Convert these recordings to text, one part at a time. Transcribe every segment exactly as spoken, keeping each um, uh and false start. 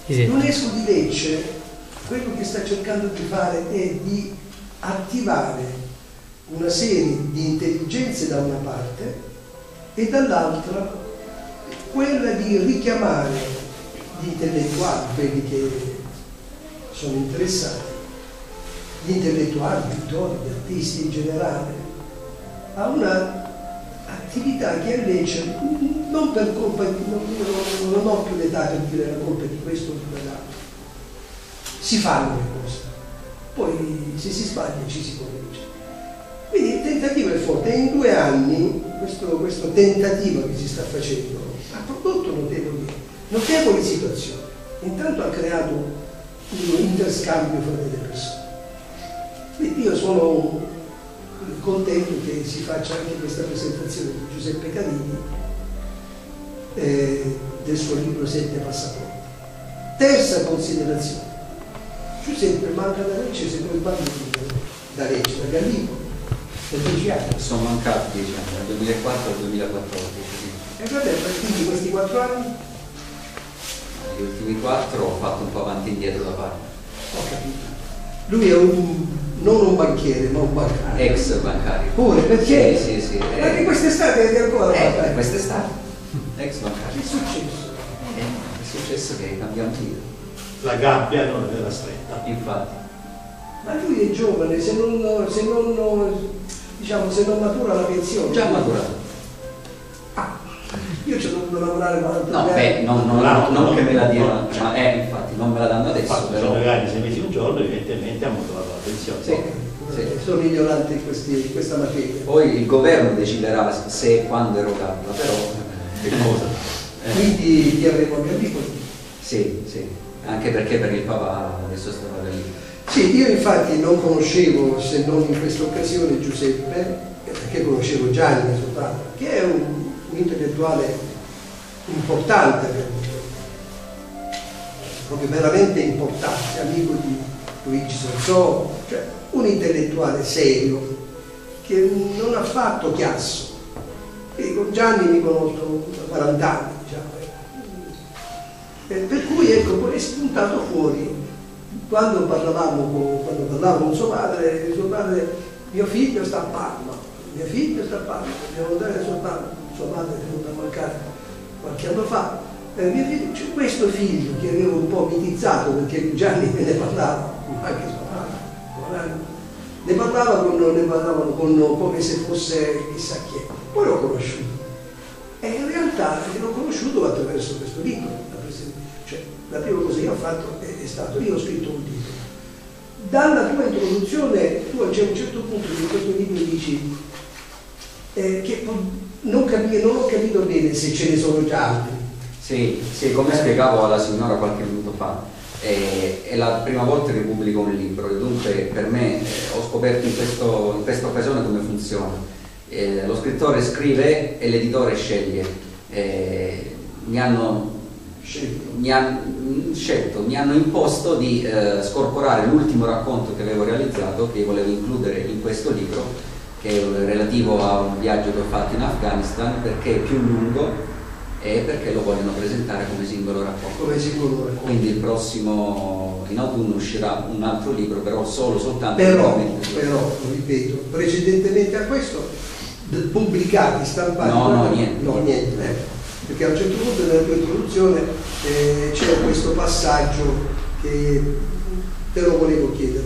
Sì. L'UNESCO di Lecce quello che sta cercando di fare è di attivare una serie di intelligenze da una parte e dall'altra quella di richiamare gli intellettuali, quelli che sono interessati, gli intellettuali, gli pittori, gli artisti in generale, a una attività che a Lecce, non per colpa di, non, non, non ho più l'età per dire la colpa di questo o di quell'altro, si fanno le cose, poi se si sbaglia ci si corregge. Quindi il tentativo è forte e in due anni questo, questo tentativo che si sta facendo ha prodotto notevoli, notevoli situazioni. Intanto ha creato un interscambio fra delle persone. Quindi io sono contento che si faccia anche questa presentazione di Giuseppe Carini eh, del suo libro Sette Passaporti. Terza considerazione: Giuseppe manca da Lecce, se poi parli da Lecce, da Gallipoli, per dieci anni. Sono mancati dieci anni, dal duemilaquattro al duemilaquattordici. E vabbè, quindi questi quattro anni? Gli ultimi quattro ho fatto un po' avanti e indietro da parte. Ho capito. Lui è un, non un banchiere, ma un bancario. Ex bancario. Pure, perché? Sì, sì, sì. Perché quest'estate è ancora Eh, bancario. quest'estate. Ex Che bancario. è successo? Eh, è successo che cambiamo tiro. La gabbia non era stretta. Infatti. Ma lui è giovane, se non, se non, diciamo, se non matura la pensione. Già maturato. Ah, io ci ho dovuto lavorare quaranta No, anni. beh, non, non, No, non no, che me la no, diano, no. ma eh, infatti non me la danno adesso, Infatti, però. magari sei mesi un giorno, evidentemente ha maturato la pensione. Sì, sì. Sono ignorante in, questi, in questa materia. Poi il governo deciderà se e quando erogarla, però. Che cosa? Eh, Quindi ti avremo a Gallipoli. sì, sì, anche perché per il papà adesso stava lì. Sì, io infatti non conoscevo, se non in questa occasione, Giuseppe, perché conoscevo Gianni, suo padre, che è un, un intellettuale importante per me, proprio veramente importante, amico di Luigi Sansò, cioè un intellettuale serio che non ha fatto chiasso. E con Gianni mi conosco da quaranta anni, diciamo. E per cui ecco, poi è spuntato fuori quando parlavamo con, quando parlavo con suo padre, suo padre, mio figlio sta a Parma, mio figlio sta a Parma, dobbiamo andare a suo padre, suo padre è venuto a mancare qualche anno fa. Eh, mio figlio, cioè, questo figlio che avevo un po' mitizzato perché Gianni me ne parlava, anche suo padre, ne parlava con, ne parlavano con, come se fosse chissà chi è. Poi l'ho conosciuto e in realtà l'ho conosciuto attraverso questo libro. Cioè, la prima cosa che ho fatto è, è stato, io ho scritto un libro. Dalla tua introduzione, tu a un certo punto di questo libro dici eh, che non, capi, non ho capito bene se ce ne sono già altri. Sì, sì, come spiegavo alla signora qualche minuto fa, eh, è la prima volta che pubblico un libro e dunque per me eh, ho scoperto in, questo, in questa occasione come funziona. Eh, lo scrittore scrive e l'editore sceglie. Eh, mi hanno Mi hanno, scelto, mi hanno imposto di eh, scorporare l'ultimo racconto che avevo realizzato, che volevo includere in questo libro, che è relativo a un viaggio che ho fatto in Afghanistan, perché è più lungo e perché lo vogliono presentare come singolo racconto. Come singolo racconto. Quindi il prossimo, in autunno, uscirà un altro libro, però solo soltanto... Però, però, ripeto, precedentemente a questo, pubblicati, stampati... No, no, niente. No, niente, eh. Perché a un certo punto nella tua introduzione eh, c'è questo passaggio che te lo volevo chiedere.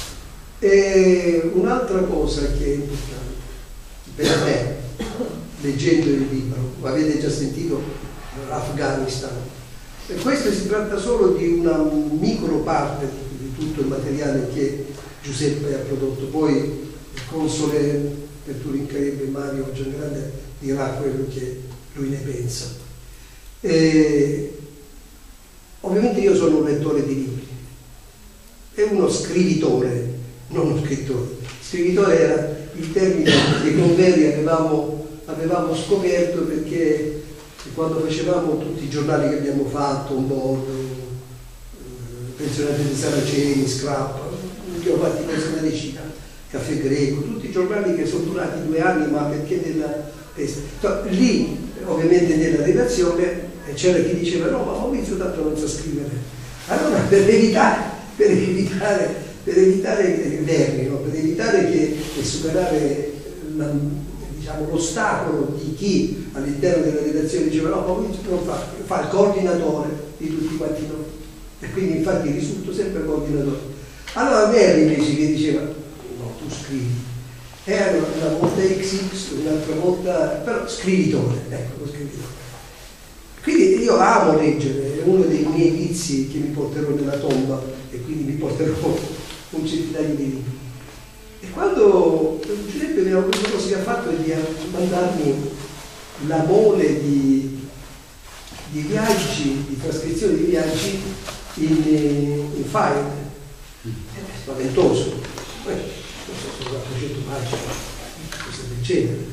E un'altra cosa che è importante per me, leggendo il libro, avete già sentito l'Afghanistan, e questo si tratta solo di una micro parte di, di tutto il materiale che Giuseppe ha prodotto. Poi il console per Turin Crebbe, Mario Giangrande, dirà quello che lui ne pensa. E, ovviamente io sono un lettore di libri e uno scrivitore, non uno scrittore. Scrivitore era il termine che con Verri avevamo, avevamo scoperto, perché quando facevamo tutti i giornali che abbiamo fatto, un bordo, eh, Pensionati di Saraceni, Scrap, che ho fatti questa una decina, Caffè Greco, tutti i giornali che sono durati due anni, ma perché nella testa. Lì ovviamente nella redazione c'era chi diceva no, ma Maurizio tanto non sa scrivere Allora per evitare, per evitare, per evitare i vermi, no? Per evitare che, che superare la, diciamo, l'ostacolo di chi all'interno della redazione diceva no, ma lui non fa, fa il coordinatore di tutti quanti noi. E quindi infatti risulto sempre coordinatore. Allora Verri invece che diceva no, tu scrivi. E allora una volta X X, un'altra volta, però scrivitore, ecco lo scrivitore. Quindi io amo leggere, è uno dei miei vizi che mi porterò nella tomba e quindi mi porterò un centinaio di libri. E quando Giuseppe mi aveva questa cosa che ha fatto è di mandarmi la mole di, di viaggi, di trascrizione di viaggi in, in file. È spaventoso. Poi, non so, sono quattrocento pagine, cose del genere.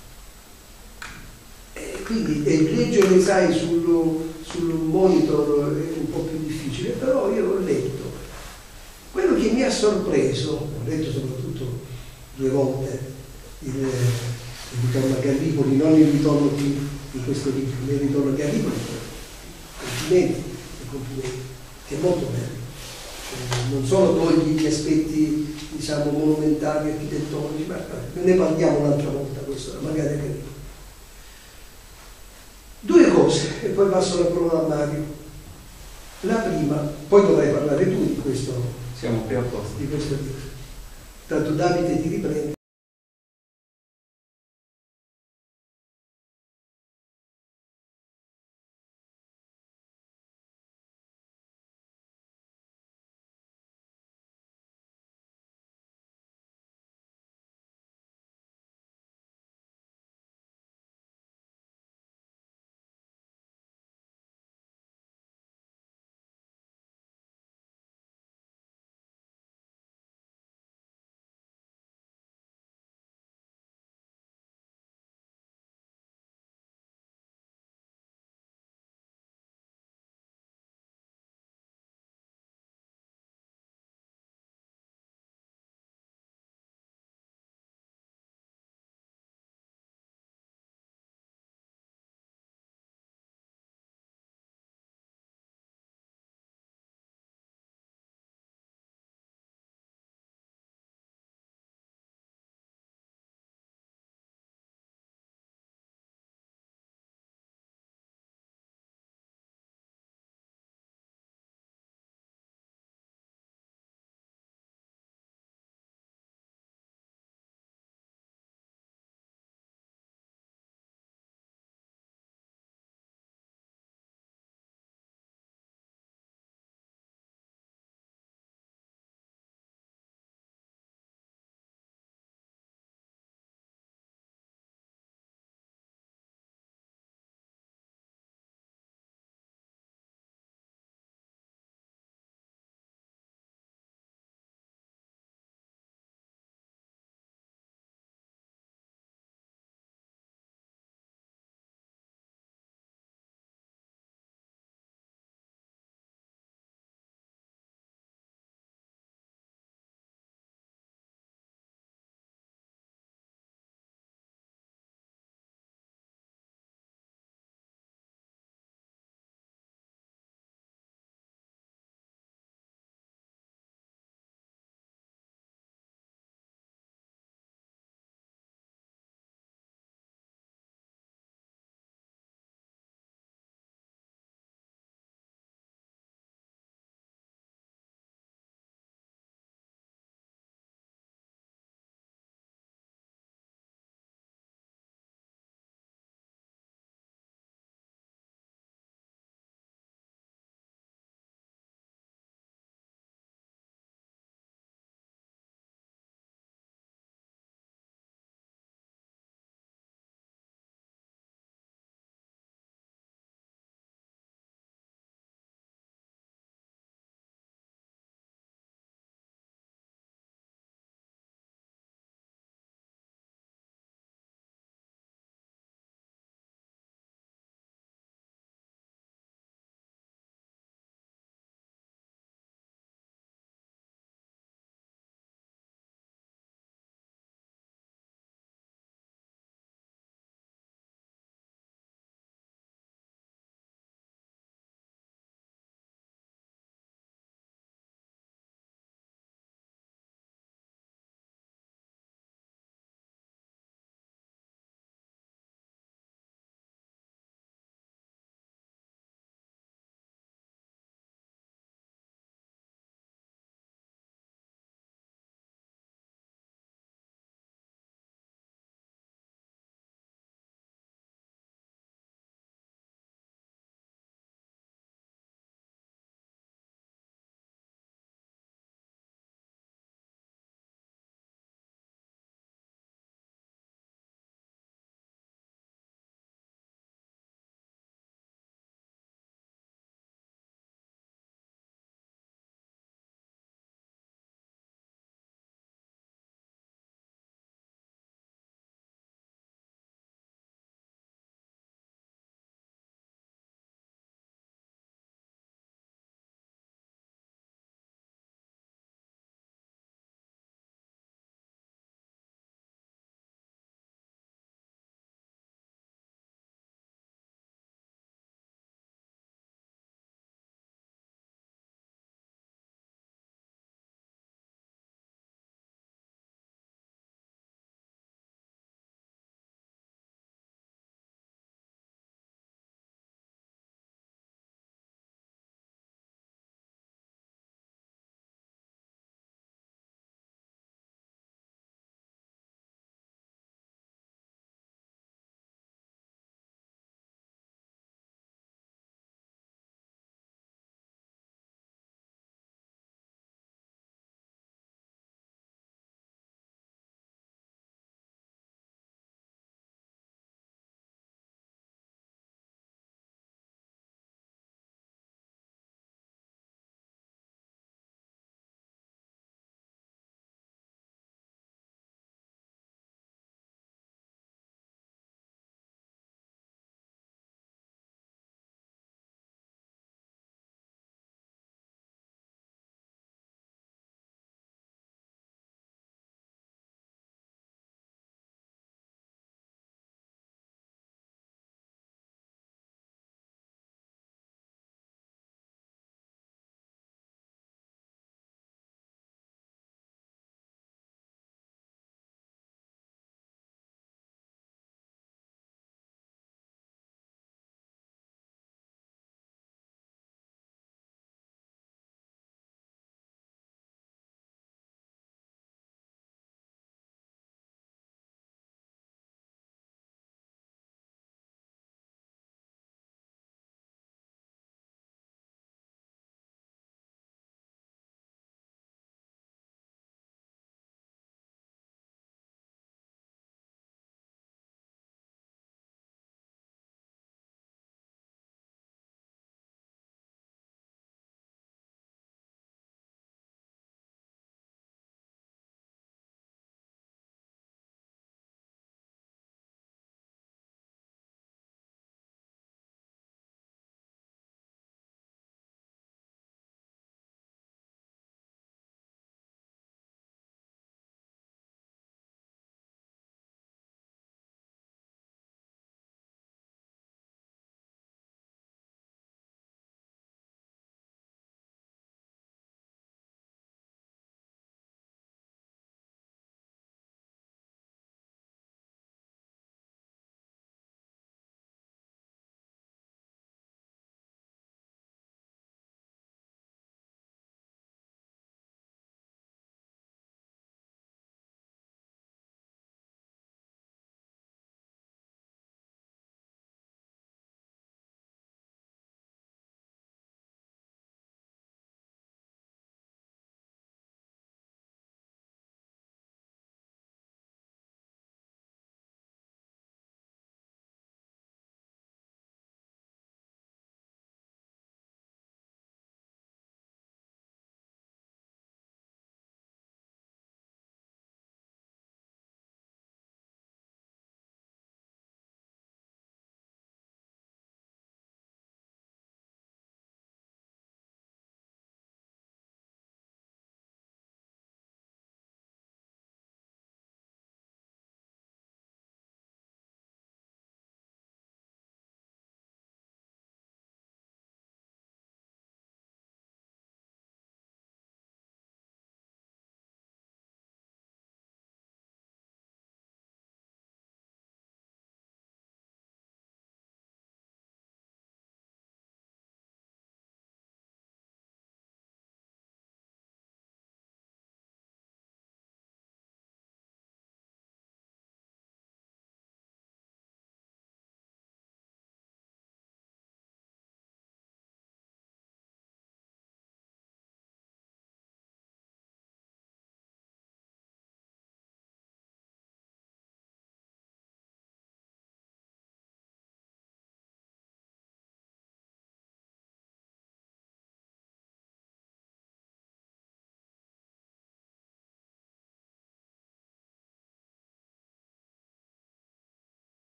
Quindi e leggere, sai, sul, sul monitor è un po' più difficile, però io l'ho letto. Quello che mi ha sorpreso, ho letto soprattutto due volte il, il ritorno a Gallipoli, non il ritorno di, di questo libro, ma il ritorno a Gallipoli, complimenti, complimenti, che è molto bello. Eh, non solo togli gli aspetti, diciamo, monumentali, architettonici, ma ne parliamo un'altra volta, questo magari a Gallipoli. Due cose, e poi passo la parola a Mario. La prima, poi dovrai parlare tu di questo, siamo qui a posto. di questo libro. Tanto Davide ti riprende.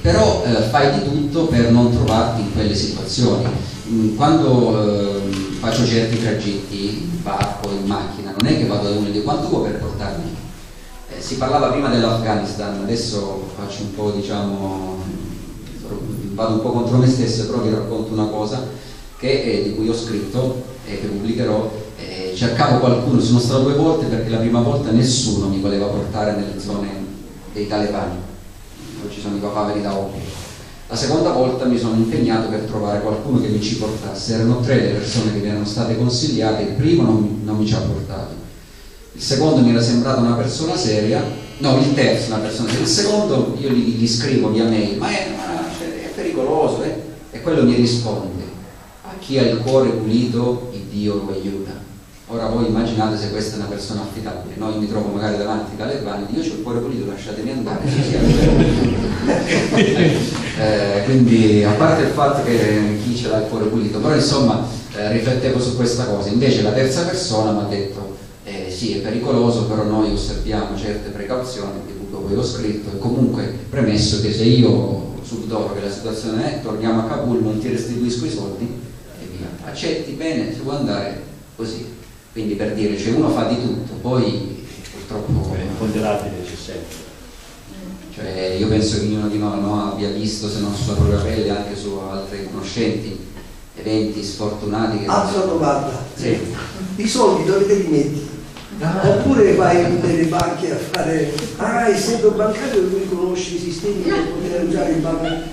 però eh, fai di tutto per non trovarti in quelle situazioni. Quando eh, faccio certi tragitti in barco, in macchina, non è che vado da uno e dico quanto vuoi per portarmi? Eh, si parlava prima dell'Afghanistan, adesso faccio un po', diciamo, vado un po' contro me stesso, però vi racconto una cosa che, eh, di cui ho scritto e eh, che pubblicherò. Eh, cercavo qualcuno, sono stato due volte perché la prima volta nessuno mi voleva portare nelle zone dei talebani, dove ci sono i papaveri da oppio. La seconda volta mi sono impegnato per trovare qualcuno che mi ci portasse. Erano tre le persone che mi erano state consigliate, il primo non, non mi ci ha portato, il secondo mi era sembrato una persona seria, no, il terzo una persona seria, il secondo io gli, gli scrivo via mail, ma è, ma è pericoloso, eh? E quello mi risponde: a chi ha il cuore pulito il Dio lo aiuta. Ora voi immaginate se questa è una persona affidabile, no? Io mi trovo magari davanti ai talebani, io ho il cuore pulito, lasciatemi andare. eh, quindi a parte il fatto che chi ce l'ha il cuore pulito, però insomma eh, riflettevo su questa cosa. Invece la terza persona mi ha detto eh, sì, è pericoloso, però noi osserviamo certe precauzioni, di cui poi ho scritto, e comunque premesso che se io subdolo che la situazione è, torniamo a Kabul, non ti restituisco i soldi e via, accetti, bene, si può andare così. Quindi per dire, cioè uno fa di tutto, poi purtroppo è imponderabile, c'è sempre. Cioè io penso che ognuno di noi no, abbia visto, se non sulla propria pelle, anche su altri conoscenti, eventi sfortunati che... Altra domanda. Sì. I soldi dove te li metti? Ah. Oppure vai nelle banche a fare, ah, essendo bancario lui conosce i sistemi per poter usare il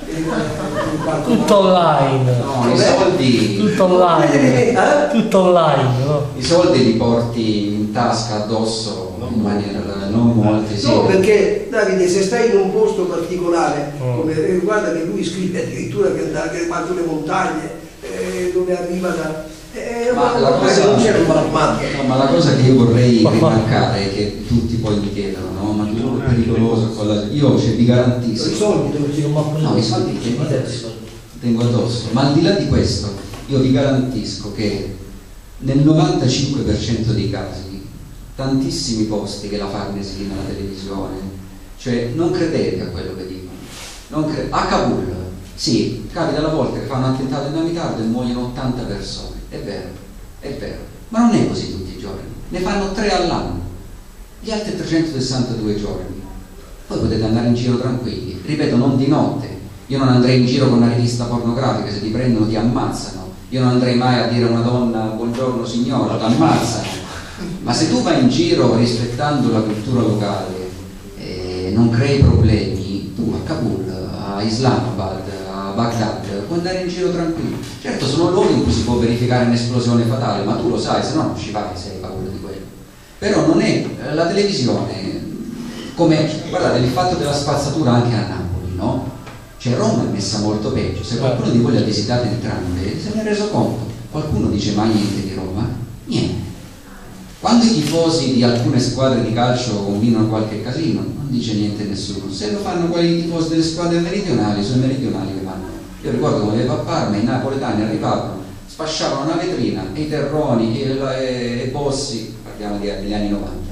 banco, tutto online, no, i soldi tutto online, eh? tutto online, no? I soldi li porti in tasca addosso in maniera non molti, sì. No, perché Davide, se stai in un posto particolare, oh. come, eh, guarda che lui scrive addirittura che andava che quanto le montagne, eh, dove arriva da... Eh, ma, la cosa, non c'era un no, ma la cosa che io vorrei rimarcare è che tutti poi mi chiedono, no? Ma tu è pericoloso, quella... io cioè, vi garantisco. I soldi dove si no, i soldi tengo addosso, tengo addosso, ma al di là di questo, io vi garantisco che nel novantacinque per cento dei casi, tantissimi posti che la Farnesina, la televisione, cioè non credete a quello che dicono, non cre... a Kabul, sì, capita alla volta che fanno un attentato in Namitardo e muoiono ottanta persone. È vero, è vero, ma non è così tutti i giorni, ne fanno tre all'anno, gli altri trecentosessantadue giorni, poi potete andare in giro tranquilli, ripeto, non di notte, io non andrei in giro con una rivista pornografica, se ti prendono ti ammazzano, io non andrei mai a dire a una donna buongiorno signora, ti ammazzano, ma se tu vai in giro rispettando la cultura locale, eh, non crei problemi, tu a Kabul, a Islamabad, Baghdad, puoi andare in giro tranquillo. Certo sono luoghi in cui si può verificare un'esplosione fatale, ma tu lo sai, se no non ci vai se hai paura di quello. Però non è la televisione, come guardate il fatto della spazzatura anche a Napoli, no? Cioè Roma è messa molto peggio, se qualcuno di voi le ha visitate entrambe se ne è reso conto. Qualcuno dice mai niente di Roma? Niente. Quando i tifosi di alcune squadre di calcio combinano qualche casino, non dice niente nessuno. Se lo fanno quei tifosi delle squadre meridionali, sono i meridionali che vanno. Io ricordo come avevo a Parma, i napoletani arrivavano, sfasciavano una vetrina, e i terroni, e, e, e Bossi, parliamo degli anni novanta.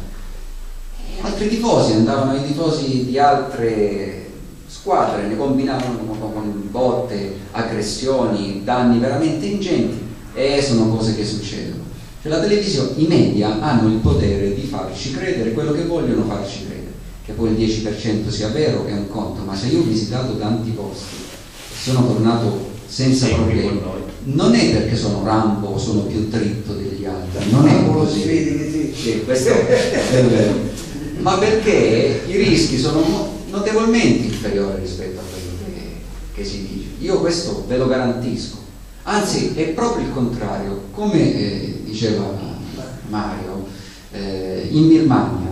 E altri tifosi andavano, i tifosi di altre squadre, ne combinavano con, con botte, aggressioni, danni veramente ingenti, e sono cose che succedono. Cioè la televisione, i media hanno il potere di farci credere quello che vogliono farci credere, che poi il dieci per cento sia vero è un conto, ma se io ho visitato tanti posti e sono tornato senza sì, problemi, non è perché sono Rambo o sono più dritto degli altri, non è così, sì, sì, questo è vero, ma perché i rischi sono notevolmente inferiori rispetto a quello che, che si dice. Io questo ve lo garantisco, anzi è proprio il contrario, come eh, diceva Mario, eh, in Birmania,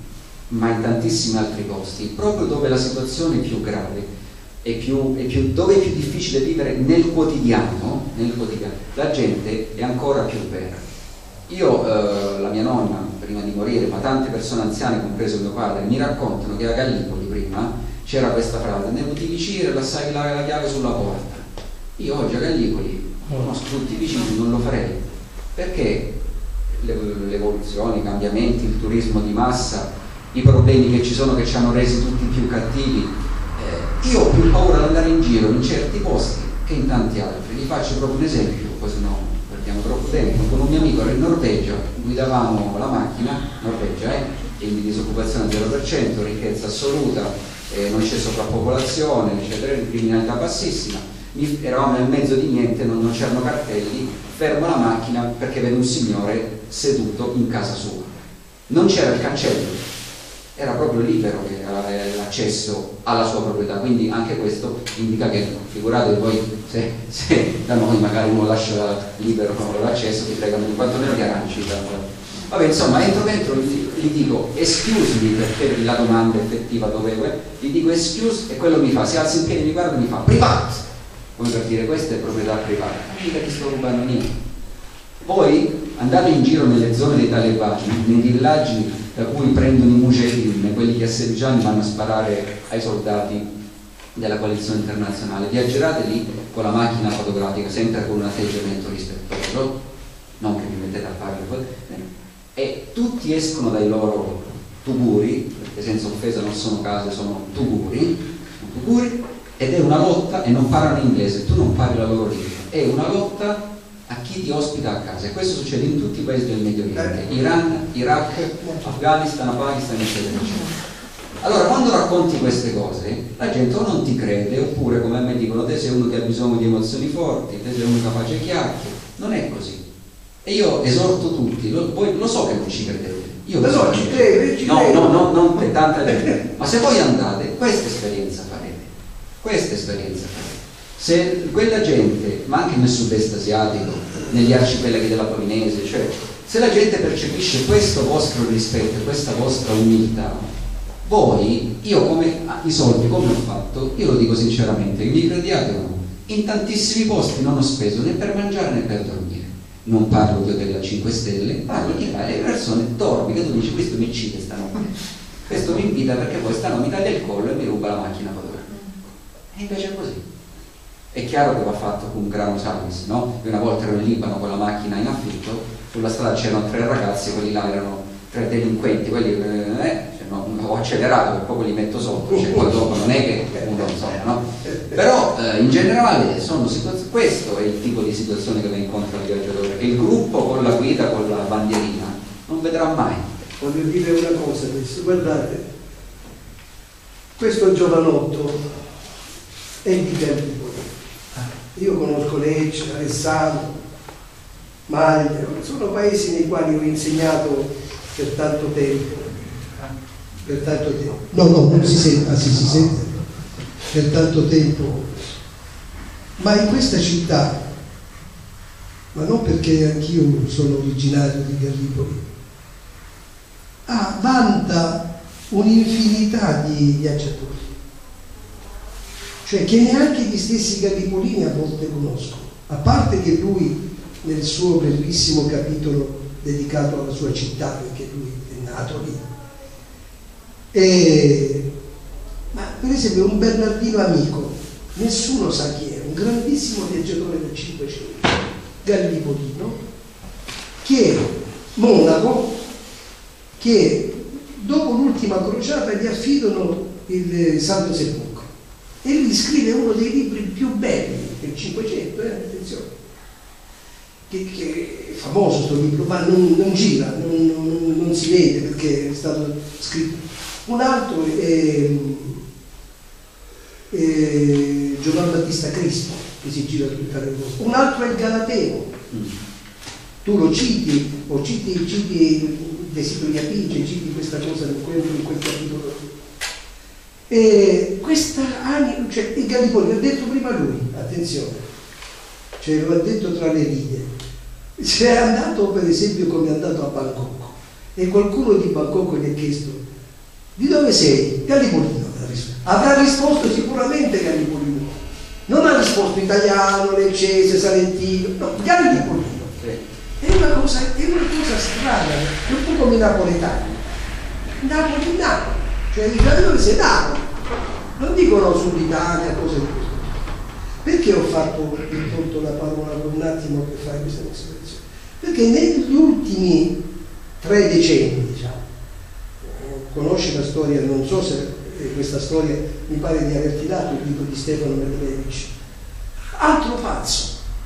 ma in tantissimi altri posti, proprio dove la situazione è più grave, è più, è più, dove è più difficile vivere nel quotidiano, nel quotidiano, la gente è ancora più vera. Io, eh, la mia nonna, prima di morire, ma tante persone anziane, compreso mio padre, mi raccontano che a Gallipoli prima c'era questa frase: ne potevi vicino, lasciavi la, la chiave sulla porta. Io oggi a Gallipoli conosco tutti i vicini, non lo farei, perché l'evoluzione, i cambiamenti, il turismo di massa, i problemi che ci sono che ci hanno resi tutti più cattivi, eh, io ho più paura di andare in giro in certi posti che in tanti altri. Vi faccio proprio un esempio, poi se no perdiamo troppo tempo. Con un mio amico in Norvegia guidavamo la macchina, Norvegia, eh, quindi disoccupazione al zero per cento, ricchezza assoluta, eh, non c'è sovrappopolazione, eccetera, criminalità bassissima. Mi, eravamo nel mezzo di niente, non, non c'erano cartelli, fermo la macchina perché vede un signore seduto in casa sua. Non c'era il cancello, era proprio libero l'accesso alla sua proprietà, quindi anche questo indica che, figurate voi, se, se da noi magari uno lascia libero l'accesso, ti fregano quantomeno di aranci. Vabbè, insomma, entro dentro, gli, gli dico excuse me, perché la domanda effettiva dove è, gli dico excuse e quello mi fa, si alza in piedi, mi guarda e mi fa privat, come per dire questa è proprietà privata, mica ti sto rubando niente. Poi andate in giro nelle zone dei talebani, nei villaggi da cui prendono i mujahideen, quelli che a sedici anni vanno a sparare ai soldati della coalizione internazionale, viaggerate lì con la macchina fotografica, sempre con un atteggiamento rispettoso, non che vi mettete a fare e tutti escono dai loro tuguri, perché senza offesa non sono case, sono tuguri, tuguri, ed è una lotta, e non parlano inglese, tu non parli la loro lingua, è una lotta a chi ti ospita a casa, e questo succede in tutti i paesi del Medio Oriente, Iran, Iraq, Afghanistan, Pakistan, eccetera, eccetera. Allora, quando racconti queste cose, la gente o non ti crede, oppure come a me dicono, te sei uno che ha bisogno di emozioni forti, te sei uno capace di chiacchiere. Non è così. E io esorto tutti, lo, voi lo so che non ci credete. Io lo so, ci crede, ci no, crede. no, no, non per tanta gente. Ma se voi andate, questa esperienza farete. Questa esperienza farete. Se quella gente, ma anche nel sud-est asiatico, negli arcipelaghi della Polinese, cioè, se la gente percepisce questo vostro rispetto, questa vostra umiltà, voi, io come i soldi, come ho fatto, io lo dico sinceramente, mi crediate o no, in tantissimi posti non ho speso né per mangiare né per dormire. Non parlo di hotel a cinque stelle, parlo di fare le persone dormi, che tu dici questo mi uccide stanotte, questo mi invita perché poi stanotte mi taglia il collo e mi ruba la macchina fotografica. E invece è così. È chiaro che va fatto con grano salis, no? Io una volta ero in Libano con la macchina in affitto, sulla strada c'erano tre ragazzi, quelli là erano tre delinquenti, quelli eh, cioè, no, ho accelerato per poco li metto sotto, cioè, poi dopo non è che uno insomma, no? Però eh, in generale sono situazioni, questo è il tipo di situazione che va incontro al viaggiatore, e il gruppo con la guida, con la bandierina, non vedrà mai. Voglio dire una cosa adesso, guardate, questo giovanotto è di Gallipoli. Io conosco Lecce, Alessandro, Maglia, sono paesi nei quali ho insegnato per tanto tempo. Per tanto tempo. No, no, non si sente, ah sì, si sente. Per tanto tempo. Ma in questa città, ma non perché anch'io sono originario di Gallipoli, ah, vanta un'infinità di viaggiatori. Cioè che neanche gli stessi gallipolini a volte conoscono, a parte che lui nel suo bellissimo capitolo dedicato alla sua città, perché lui è nato lì, e, ma per esempio un Bernardino Amico, nessuno sa chi è, un grandissimo viaggiatore del Cinquecento, gallipolino, che monaco, che dopo l'ultima crociata gli affidano il Santo Sepolcro. E lui scrive uno dei libri più belli del Cinquecento, eh, attenzione, che, che è famoso questo libro, ma non, non gira, non, non, non si vede perché è stato scritto. Un altro è, è Giovan Battista Cristo, che si gira tutta le cose. Un altro è il Galateo. Mm. Tu lo citi, o citi, citi Desidero di Apige, citi questa cosa in quel, in quel capitolo. E questa anima, cioè il Gallipoli, l'ha detto prima lui, attenzione, cioè lo ha detto tra le righe, se è andato per esempio come è andato a Bangkok e qualcuno di Bangkok gli ha chiesto di dove sei? Gallipolino, avrà risposto sicuramente Gallipolino, non ha risposto italiano, leccese, salentino, no, Gallipolino. È una cosa, è una cosa strana, è un po' come i napoletani, Napoli, Napoli. Cioè i italiani se danno, non dicono sull'Italia, cose così. Perché ho fatto, ho tolto la parola per un attimo per fare questa considerazione? Perché negli ultimi tre decenni, diciamo, conosci la storia, non so se questa storia mi pare di averti dato il libro di Stefano Medvedevic. Altro pazzo.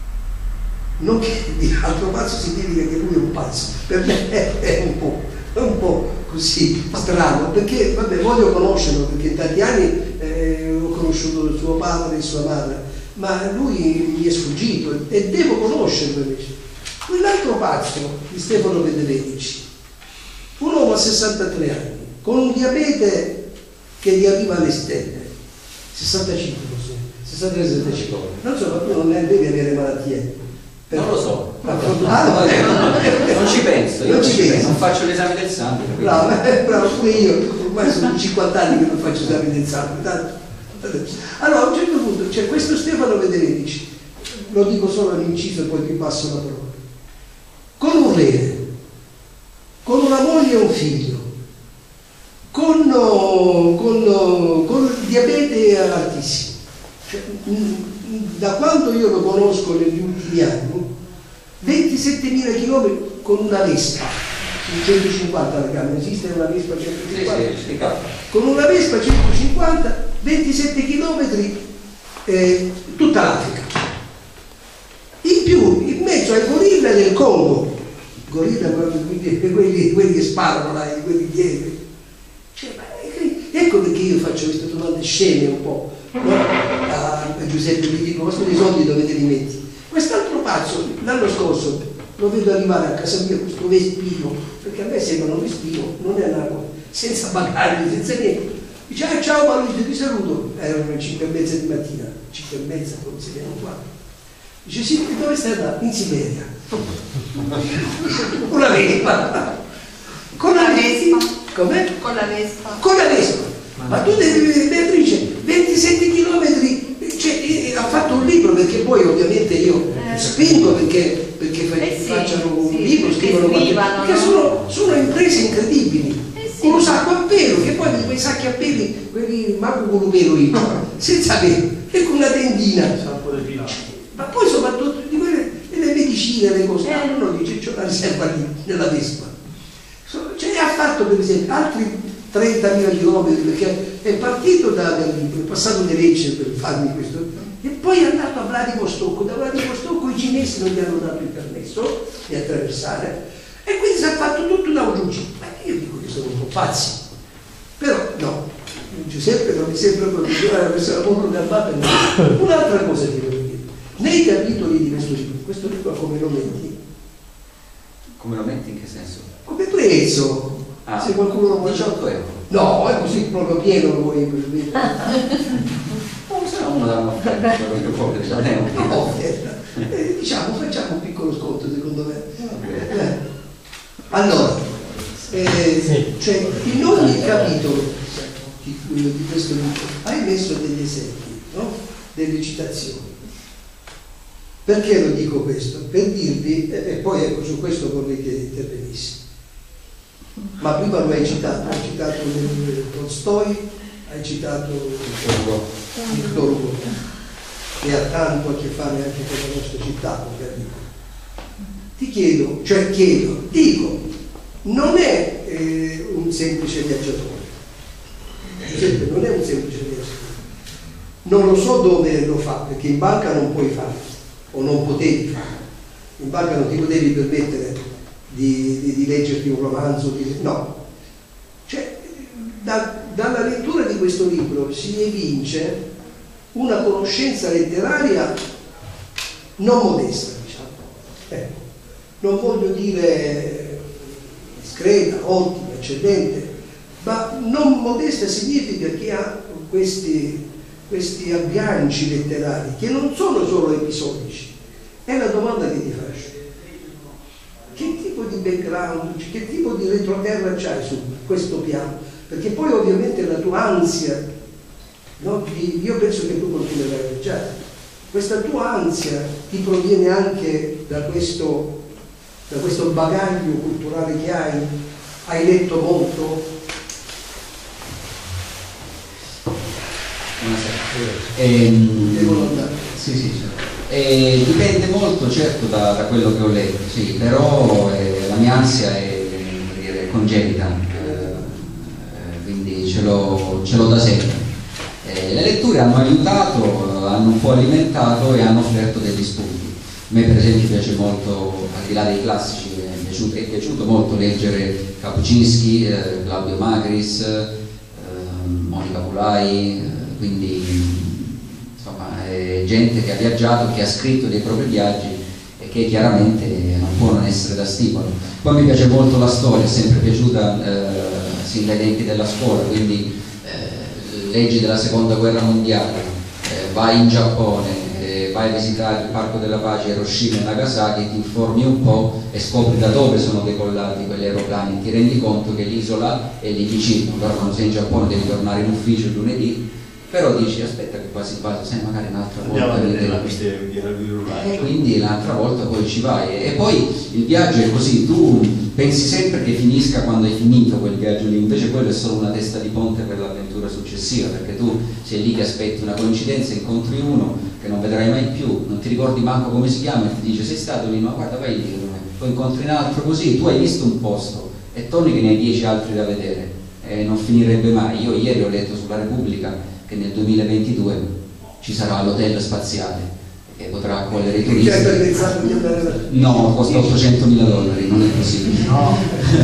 Non che altro pazzo significa che lui è un pazzo, per me è, è, un, po', è un po' così strano, perché vabbè, voglio conoscerlo, perché in tanti anni eh, ho conosciuto suo padre e sua madre, ma lui mi è sfuggito e devo conoscerlo invece. Quell'altro pazzo di Stefano Medvedevic, un uomo a sessantatré anni, con un diabete che gli arriva alle stelle, sessantacinque forse, sessantatré sessantacinque, non so, ma tu non ne devi avere malattie. Non lo so, Ah, no, eh, non ci penso, io non ci penso. non faccio l'esame del sangue. quindi- Bravo, eh, bravo, pure io, ormai sono cinquanta anni che non faccio esami del sangue. tanto. Allora a un certo punto c'è questo Stefano Medvedevic, lo dico solo all'inciso e poi ti passo la parola, con un re, con una moglie e un figlio, con, con, con il diabete altissimo. Cioè, da quando io lo conosco negli ultimi anni, ventisettemila chilometri con una Vespa, centocinquanta la gamma, esiste una Vespa centocinquanta? Sì, sì, sì, capita. Con una Vespa centocinquanta, ventisette chilometri, eh, tutta l'Africa. In più, in mezzo ai gorilla del Congo, gorilla quelli, quelli, quelli che sparano là, quelli dietro. Cioè, ecco perché io faccio queste domande sceme un po', no? A Giuseppe gli dico, ma i soldi dove te li metti? Quest'altro pazzo, l'anno scorso, lo vedo arrivare a casa mia questo vespino, perché a me sembra un vespino, non è una cosa, senza bagagli, senza niente. Dice, ah, ciao Paolo, ti saluto. Erano le cinque e mezza di mattina, cinque e mezza, come si chiama qua. Dice, sì, dove stai andato? In Siberia. Con la Vespa. Con la Vespa. Com'è? Con la Vespa. Con la Vespa. Ma tu devi, Beatrice, ventisette chilometri, cioè, ha fatto un libro, perché poi ovviamente io Eh. spingo perché, perché fa- Eh sì, facciano un sì, libro, che scrivono qualche- scrivano, perché no? sono, sono imprese incredibili. Eh sì. Con un sacco a pelo, che poi quei sacchi a peli, quelli manco con un pelo io, senza pelo, e con una tendina. Ma poi soprattutto di quelle, le medicine, le cose, Eh. no, no, dice c'è una riserva lì, nella Vespa. So- Cioè, ha fatto per esempio altri trentamila chilometri, perché è partito da, da è passato di Lecce per farmi questo, e poi è andato a Vladivostok. Da Vladivostok i cinesi non gli hanno dato il permesso di attraversare, e quindi si è fatto tutto da un giudice. Ma io dico che sono un po' pazzi, però no, Giuseppe non mi sembra proprio una persona molto garbata. Un'altra cosa ti voglio dire, nei capitoli di questo libro, questo libro come lo metti? Come lo metti, in che senso? Come prezzo? Ah, Se qualcuno lo vuole. diciotto euro. No, è così proprio pieno lo vuoi. O se no uno dà un'offerta, quello che può, non è un No, eh, diciamo, facciamo un piccolo sconto secondo me. Eh. Allora, eh, Sì. cioè, in ogni capitolo di, di questo libro hai messo degli esempi, no? Delle citazioni. Perché lo dico questo? Per dirvi, e e poi ecco, su questo vorrei che intervenissi. Ma prima lo hai citato, hai citato eh, Tolstoi, hai citato Victor Hugo, che ha tanto a che fare anche con la nostra città, ovviamente. Ti chiedo, cioè chiedo, dico, non è eh, un semplice viaggiatore. Giuseppe non è un semplice viaggiatore. Non lo so dove lo fa, perché in banca non puoi farlo, o non potevi farlo. In banca non ti potevi permettere di, di, di leggerti un romanzo, di, no. Cioè, da, dalla lettura di questo libro si evince una conoscenza letteraria non modesta, diciamo. Ecco. Non voglio dire discreta, ottima, eccellente, ma non modesta significa che ha questi, questi agganci letterari che non sono solo episodici. È la domanda che ti faccio: che tipo di background, che tipo di retroterra c'hai su questo piano? Perché poi ovviamente la tua ansia, no? Io penso che tu continuerai a viaggiare, questa tua ansia ti proviene anche da questo, da questo bagaglio culturale che hai? Hai letto molto? Buonasera. Ehm, Devono andare. Sì, sì, certo. Eh, dipende molto certo da, da quello che ho letto, sì, però eh, la mia ansia è, come dire, congenita, eh, eh, quindi ce l'ho ce l'ho da sempre. Eh, le letture hanno aiutato, hanno un po' alimentato e hanno offerto degli spunti. A me per esempio piace molto, al di là dei classici, è piaciuto, è piaciuto molto leggere Kapuscinski, eh, Claudio Magris, eh, Monica Pulai, eh, quindi insomma è gente che ha viaggiato, che ha scritto dei propri viaggi e che chiaramente non può non essere da stimolo. Poi mi piace molto la storia, è sempre piaciuta eh, sin dai tempi della scuola, quindi eh, leggi della seconda guerra mondiale, eh, vai in Giappone, vai a visitare il Parco della Pace, Hiroshima e Nagasaki, ti informi un po' e scopri da dove sono decollati quegli aeroplani, ti rendi conto che l'isola è lì vicino. Allora quando sei in Giappone devi tornare in ufficio il lunedì, però dici aspetta che quasi quasi, sai magari un'altra volta andiamo a vedere la vedere. pista di E quindi l'altra volta poi ci vai. E poi il viaggio è così, tu pensi sempre che finisca quando hai finito quel viaggio lì, invece quello è solo una testa di ponte per l'avventura successiva, perché tu sei lì che aspetti una coincidenza, incontri uno che non vedrai mai più, non ti ricordi manco come si chiama e ti dice sei stato lì, ma guarda vai lì, poi incontri un altro così, tu hai visto un posto e torni che ne hai dieci altri da vedere e non finirebbe mai. Io ieri ho letto sulla Repubblica che nel duemilaventidue ci sarà l'hotel spaziale che potrà accogliere i turisti. Chi hai pensato di andare là? No, costa ottocentomila dollari, non è possibile. No,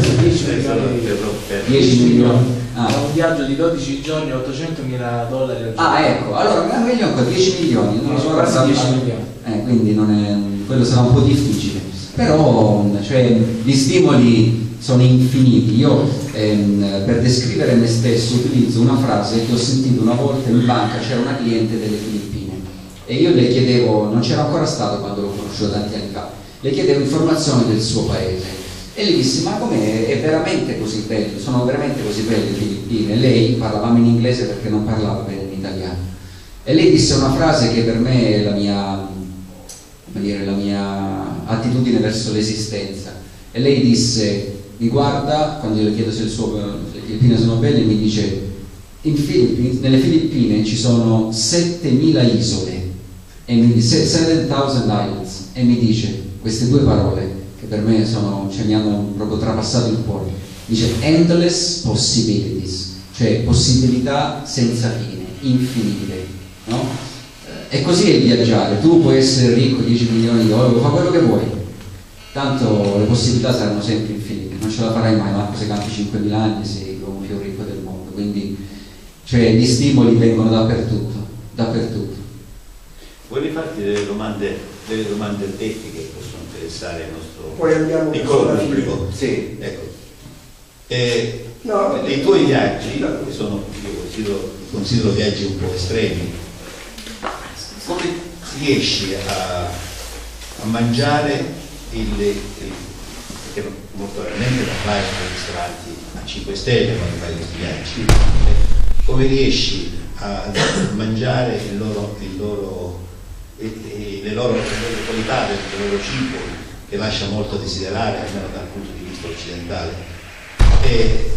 dieci milioni. È Ah. un viaggio di dodici giorni, ottocentomila dollari al giorno. Ah, ecco, allora è meglio ancora dieci milioni, non lo so, Quasi guarda, dieci milioni. eh, quindi non è, quello sarà un po' difficile, però cioè, gli stimoli sono infiniti. Io ehm, per descrivere me stesso utilizzo una frase che ho sentito una volta in banca, c'era una cliente delle Filippine e io le chiedevo, non c'era ancora stato quando l'ho conosciuto tanti anni fa, le chiedevo informazioni del suo paese e le dissi ma com'è, è veramente così bello, sono veramente così belle le Filippine? E lei, parlavamo in inglese perché non parlava bene in italiano, e lei disse una frase che per me è la mia, come dire, la mia attitudine verso l'esistenza, e lei disse, mi guarda, quando io le chiedo se, il suo, se le Filippine sono belle, mi dice in Filippine, nelle Filippine ci sono settemila isole e mi dice seven thousand islands, e mi dice queste due parole che per me sono, cioè, mi hanno proprio trapassato il cuore, dice endless possibilities, cioè possibilità senza fine, infinite, no? E così è viaggiare, tu puoi essere ricco, dieci milioni di dollari, fa quello che vuoi, tanto le possibilità saranno sempre infinite, non ce la farai mai, Marco, se campi cinquemila anni sei l'uomo più ricco del mondo, quindi cioè, gli stimoli vengono dappertutto, dappertutto. Vorrei farti delle domande, delle domande tecniche che possono interessare il nostro Poi andiamo piccolo verso la pubblico. Sì. Ecco. Eh, No, i tuoi viaggi, che sono, io considero, considero viaggi un po' estremi, come riesci a, a mangiare il, il perché molto raramente non vai nei ristoranti a cinque stelle quando fai questi viaggi, come riesci a mangiare il loro, il loro, le, loro, le loro qualità del loro cibo, che lascia molto a desiderare, almeno dal punto di vista occidentale, e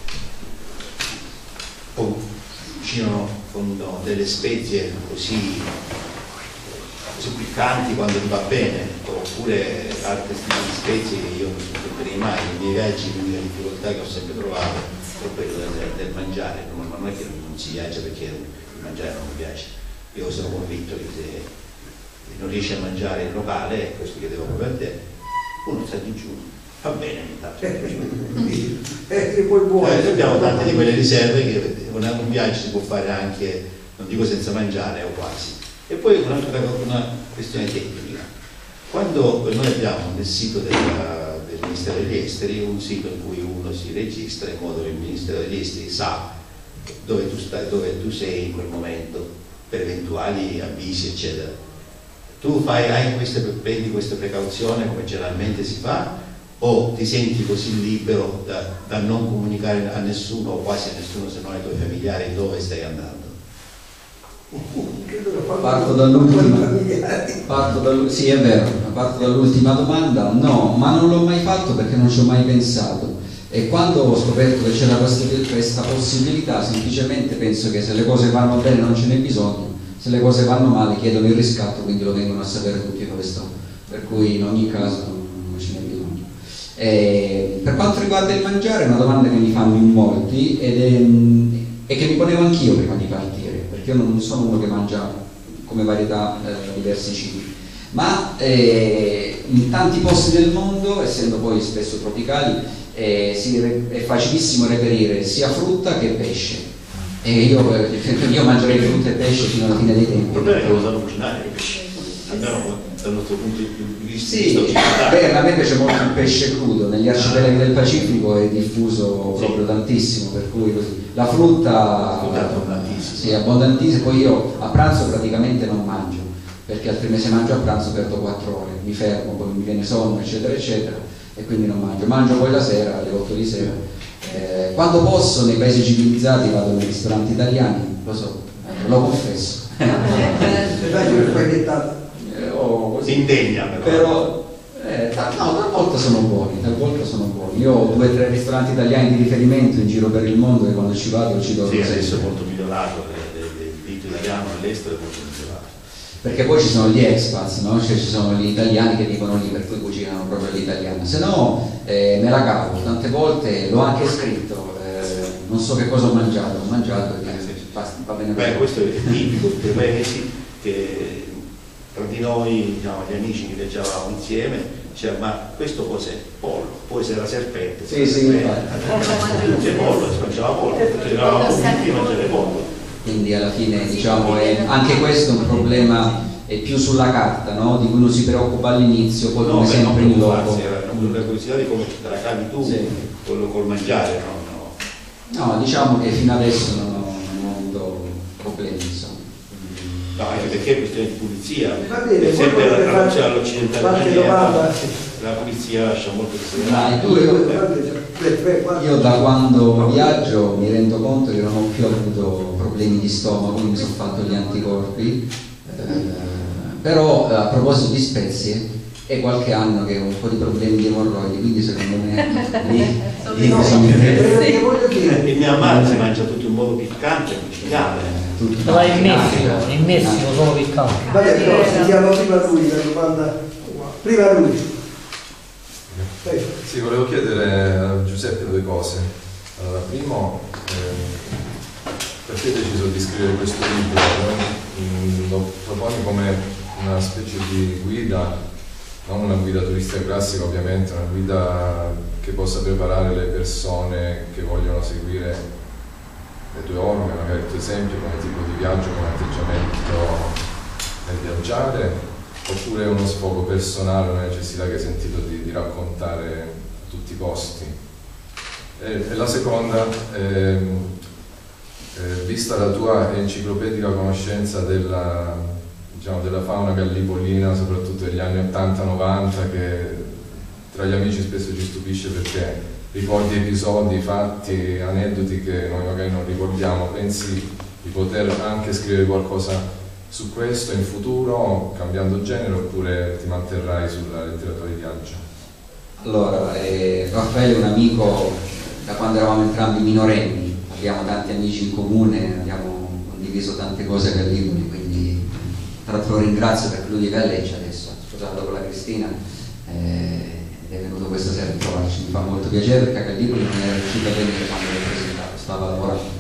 poi cucinano con delle spezie così, così piccanti quando ti va bene, oppure altre tipi di spezie che io non sopporterei mai. Nei miei viaggi l'unica difficoltà che ho sempre trovato è quella del, del mangiare, ma non è che non si viaggia perché il mangiare non mi piace. Io sono convinto che se non riesci a mangiare il locale, questo chiedevo proprio a te, uno sta di giù, va bene ogni tanto. e poi buono. Eh, abbiamo tante di quelle riserve che un viaggio si può fare anche, non dico senza mangiare o quasi. E poi un'altra una questione tecnica. Quando noi abbiamo nel sito della, del Ministero degli Esteri un sito in cui uno si registra in modo che il Ministero degli Esteri sa dove tu stai, dove tu sei in quel momento per eventuali avvisi eccetera. Tu fai, hai queste, prendi queste precauzioni come generalmente si fa, o ti senti così libero da, da non comunicare a nessuno o quasi a nessuno se non ai tuoi familiari dove stai andando? Parto dall'ultima, parto dall', sì è vero, parto dall'ultima domanda, no, ma non l'ho mai fatto perché non ci ho mai pensato, e quando ho scoperto che c'era questa, questa possibilità, semplicemente penso che se le cose vanno bene non ce n'è bisogno, se le cose vanno male chiedono il riscatto, quindi lo vengono a sapere tutti questo, per cui in ogni caso non ce n'è bisogno. E per quanto riguarda il mangiare è una domanda che mi fanno in molti ed è, e che mi ponevo anch'io prima di partire, perché perché io non sono uno che mangia come varietà eh, diversi cibi, ma eh, in tanti posti del mondo, essendo poi spesso tropicali, eh, si, è facilissimo reperire sia frutta che pesce, e io, io mangerei frutta e pesce fino alla fine dei tempi. Il problema è che lo sanno cucinare il pesce, almeno dal nostro punto di vista. Sì, beh, a me piace molto il pesce crudo, negli arcipelaghi del Pacifico è diffuso proprio tantissimo, per cui così. La frutta è abbondantissima. Sì, abbondantissima, poi io a pranzo praticamente non mangio, perché altrimenti se mangio a pranzo perdo quattro ore, mi fermo, poi mi viene sonno, eccetera, eccetera, e quindi non mangio. Mangio poi la sera, alle otto di sera. Eh, quando posso, nei paesi civilizzati vado nei ristoranti italiani, lo so, eh, lo confesso. Eh, oh, così. Indegna però. Però eh, ta- no, talvolta sono buoni, talvolta sono buoni. Io ho due o tre ristoranti italiani di riferimento in giro per il mondo e quando ci vado ci do Sì, sempre. adesso è molto migliorato, il diritto italiano all'estero è molto migliorato. Perché poi ci sono gli expats, no? Cioè ci sono gli italiani che vivono lì, per cui cucinano proprio l'italiano. Se no eh, me la cavo, tante volte l'ho anche scritto, eh, non so che cosa ho mangiato, ho mangiato e va, va bene. Beh, questo è tipico dei paesi che tra di noi, diciamo, gli amici che viaggiavamo insieme, diceva ma questo cos'è? Pollo, poi se era serpente, sì, sì, infatti. C'è pollo, si mangiava pollo, perché eravamo convinti a mangiare pollo. Quindi alla fine diciamo è anche questo un problema è più sulla carta, no? Di cui uno si preoccupa all'inizio, poi come no, sempre in loco. Era una curiosità di come te la cavi tu, sì. Quello col mangiare, no? No, no, diciamo che fino adesso non ho, non ho avuto problemi, insomma. No, anche perché è questione di pulizia, Va bene, è sempre la traduzione qualche all'occidentale, domanda. La pulizia lascia molto di Ma Due, io, due, tre, tre, quattro. io da quando viaggio mi rendo conto che non ho più avuto problemi di stomaco, quindi mi sono fatto gli anticorpi, eh, però a proposito di spezie è qualche anno che ho un po' di problemi di emorroidi, quindi secondo me lì, lì No, bisogna perché voglio dire, In Myanmar si mangia tutto in modo piccante, micidiale. tutti Ma in quanti. Messico, in Messico sono piccanti. vabbè, però sentiamo prima lui la domanda. Prima lui. Prego. Sì, volevo chiedere a Giuseppe due cose. Allora, primo, eh, perché hai deciso di scrivere questo libro? Mm, lo proponi come una specie di guida, non una guida turistica classica ovviamente, una guida che possa preparare le persone che vogliono seguire le tue orme, magari il tuo esempio, come tipo di viaggio, come atteggiamento nel viaggiare, oppure uno sfogo personale, una necessità che hai sentito di, di raccontare a tutti i posti. E, e la seconda, ehm, eh, vista la tua enciclopedica conoscenza della, diciamo, della fauna gallipolina, soprattutto degli anni ottanta novanta, che tra gli amici spesso ci stupisce perché ricordi episodi, fatti, aneddoti che noi magari non ricordiamo, pensi di poter anche scrivere qualcosa su questo in futuro, cambiando genere, oppure ti manterrai sulla letteratura di viaggio? Allora, eh, Raffaele è un amico da quando eravamo entrambi minorenni, abbiamo tanti amici in comune, abbiamo condiviso tante cose a Gallipoli, quindi tra l'altro lo ringrazio perché lui vive a Lecce adesso, sposato con la Cristina, eh, ed è venuto questa sera a trovarci, mi fa molto piacere perché a Gallipoli non era riuscito a venire quando l'ho presentato, stava lavorando.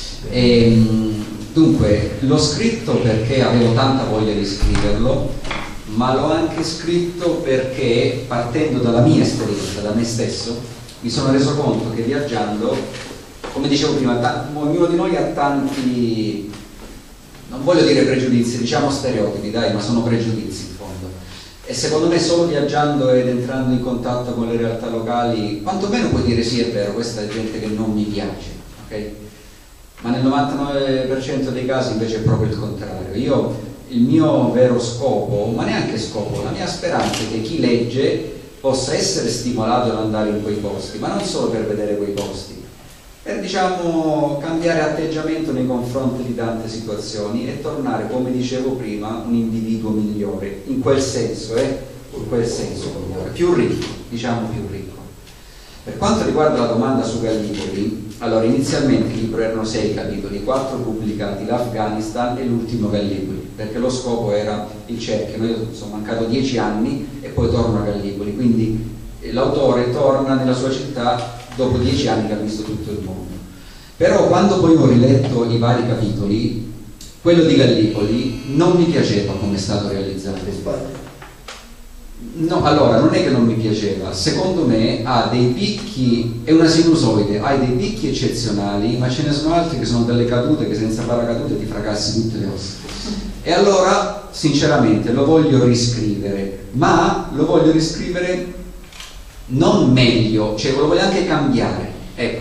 E, dunque, l'ho scritto perché avevo tanta voglia di scriverlo, ma l'ho anche scritto perché, partendo dalla mia esperienza, da me stesso, mi sono reso conto che viaggiando, come dicevo prima, ognuno di noi ha tanti, non voglio dire pregiudizi, diciamo stereotipi, dai, ma sono pregiudizi in fondo. E secondo me solo viaggiando ed entrando in contatto con le realtà locali, quantomeno puoi dire sì, è vero, questa è gente che non mi piace, ok? Ma nel novantanove per cento dei casi invece è proprio il contrario. Io, il mio vero scopo, ma neanche scopo, la mia speranza è che chi legge possa essere stimolato ad andare in quei posti, ma non solo per vedere quei posti, per, diciamo, cambiare atteggiamento nei confronti di tante situazioni e tornare, come dicevo prima, un individuo migliore, in quel senso, eh? In quel senso migliore, più ricco, diciamo più ricco. Per quanto riguarda la domanda su Gallipoli, allora inizialmente il libro erano sei capitoli, quattro pubblicati, l'Afghanistan e l'ultimo Gallipoli, perché lo scopo era il cerchio. Io sono mancato dieci anni e poi torno a Gallipoli, quindi l'autore torna nella sua città dopo dieci anni che ha visto tutto il mondo. Però quando poi ho riletto i vari capitoli quello di Gallipoli non mi piaceva come è stato realizzato. No, allora non è che non mi piaceva, secondo me ha dei picchi, è una sinusoide, ha dei picchi eccezionali, ma ce ne sono altri che sono delle cadute che senza paracadute ti fracassi tutte le ossa. E allora sinceramente lo voglio riscrivere, ma lo voglio riscrivere non meglio, cioè lo voglio anche cambiare, ecco.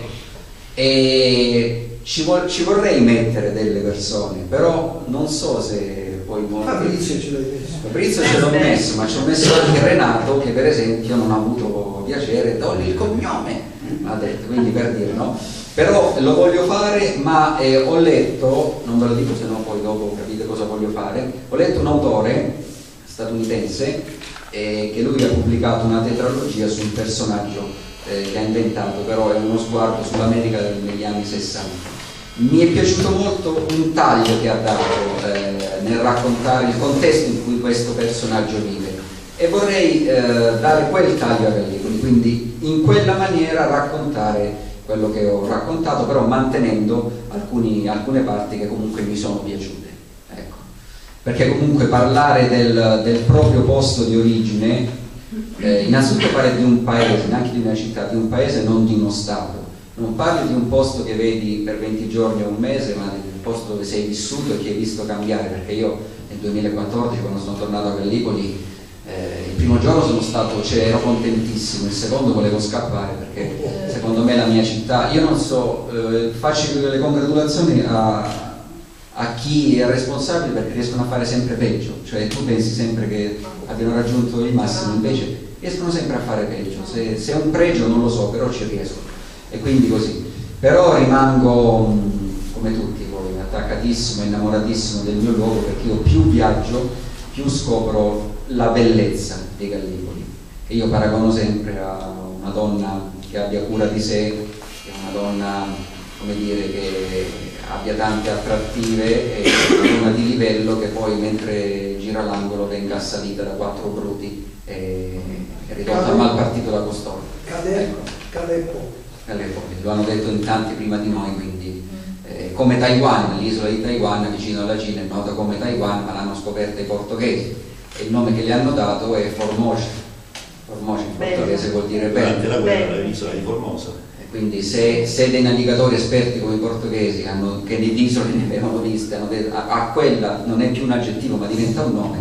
E ci, vo- ci vorrei mettere delle persone, però non so se poi molti... Fabrizio ce l'hai messo. Fabrizio ce l'ho messo, ma ci ho messo anche Renato, che per esempio non ha avuto piacere, togli il cognome, ha detto, quindi per dire, no? Però lo voglio fare, ma eh, ho letto, non ve lo dico se no poi dopo capite cosa voglio fare, ho letto un autore statunitense eh, che lui ha pubblicato una tetralogia su un personaggio eh, che ha inventato, però è uno sguardo sull'America negli anni sessanta. Mi è piaciuto molto un taglio che ha dato eh, nel raccontare il contesto in cui questo personaggio vive, e vorrei eh, dare quel taglio a Gallipoli, quindi in quella maniera raccontare quello che ho raccontato, però mantenendo alcuni, alcune parti che comunque mi sono piaciute, ecco. Perché comunque parlare del, del proprio posto di origine, eh, innanzitutto parli di un paese, neanche di una città, di un paese, non di uno stato. Non parli di un posto che vedi per venti giorni o un mese, ma del posto dove sei vissuto e che hai visto cambiare, perché io nel duemilaquattordici, quando sono tornato a Gallipoli, eh, il primo giorno sono stato, cioè, ero contentissimo, il secondo volevo scappare, perché secondo me la mia città, io non so, eh, faccio le congratulazioni a, a chi è responsabile, perché riescono a fare sempre peggio, cioè tu pensi sempre che abbiano raggiunto il massimo, invece riescono sempre a fare peggio, se, se è un pregio non lo so, però ci riescono. E quindi così, però rimango come tutti voi attaccatissimo, innamoratissimo del mio luogo, perché io più viaggio più scopro la bellezza di Gallipoli, e io paragono sempre a una donna che abbia cura di sé, che è una donna, come dire, che abbia tante attrattive, e una donna di livello che poi mentre gira l'angolo venga assalita da quattro bruti e è ridotta a mal partito da costoro. Ecco. Caleppo. Lo hanno detto in tanti prima di noi, quindi eh, come Taiwan, l'isola di Taiwan vicino alla Cina è nota come Taiwan, ma l'hanno scoperta i portoghesi e il nome che le hanno dato è Formosa. Formosa in portoghese vuol dire durante bello. la guerra l'isola di Formosa. E quindi se, se dei navigatori esperti come i portoghesi hanno, che di isole ne avevano viste, hanno detto a, a quella non è più un aggettivo ma diventa un nome,